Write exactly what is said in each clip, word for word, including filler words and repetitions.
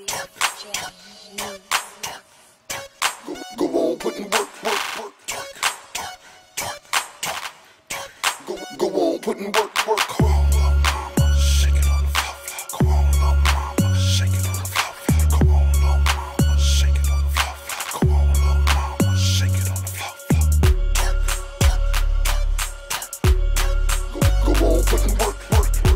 Go, go on, put in work, work, work. Go, go on, put in work, work. Come on, little mama, shake it on the floor. Come on, little mama, shake it on the floor. Come on, little mama, shake it on the floor. Come on, little mama, shake it on the floor. Go, go on, put in work, work, work.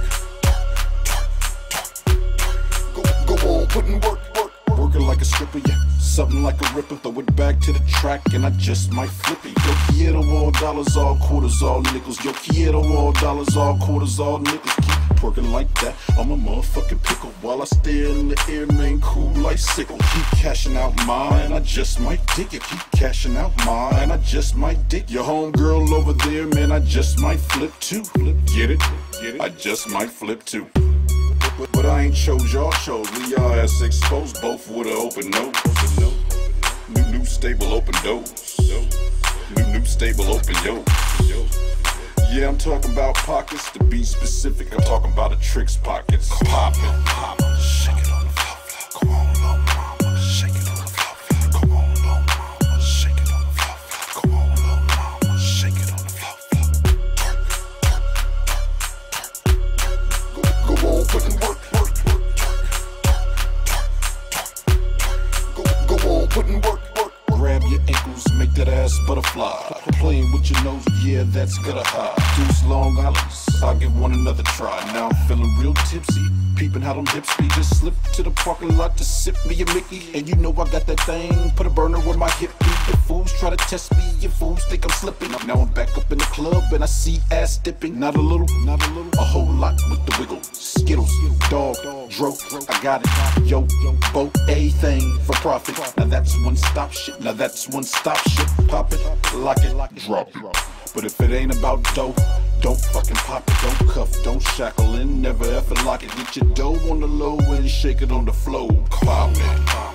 Go, go on, put in work, work. Working like a stripper, yeah. Something like a ripper, throw it back to the track and I just might flip it. Yo quiero all dollars, all quarters, all nickels. Yo quiero all dollars, all quarters, all nickels. Keep twerking like that, I'm a motherfucking pickle. While I stare in the air, man, cool like sickle. Keep cashing out mine, I just might dig it. Keep cashing out mine, I just might dig your homegirl over there, man, I just might flip too. Get it? Get it? I just might flip too. But, but I ain't chose, y'all chose. We y'all ass exposed, both with an open nose. New, new stable, open doors. New, new stable, open yo. Yeah, I'm talking about pockets. To be specific, I'm talking about a tricks pockets. Poppin', poppin', shake it on the floor. Come on, little mama, shake it on the floor. Come on, little mama, shake it on the floor. Come on, little mama, shake it on the floor. Go, go on, put in work, work, work. Go, go on, put in work, work. Grab your ankles, make that ass butterfly. Playing with your nose, yeah, that's gonna hide. Deuce Long Islands, I'll give one another try. Now I'm feeling real tipsy, peeping how them hips be. Just slip to the parking lot to sip me a Mickey. And you know I got that thing, put a burner on my hip. The fools try to test me, your fools think I'm slipping. Now I'm back up in the club and I see ass dipping. Not a little, not a little, a whole lot with the wiggle. Skittles, dog, dro, I got it. Yo, bo, a thing for profit. Now that's one stop shit, now that's one stop shit. Pop it, lock it, drop it. But if it ain't about dough, don't fucking pop it. Don't cuff, don't shackle in, never ever lock it. Get your dough on the low and shake it on the floor. Pop it.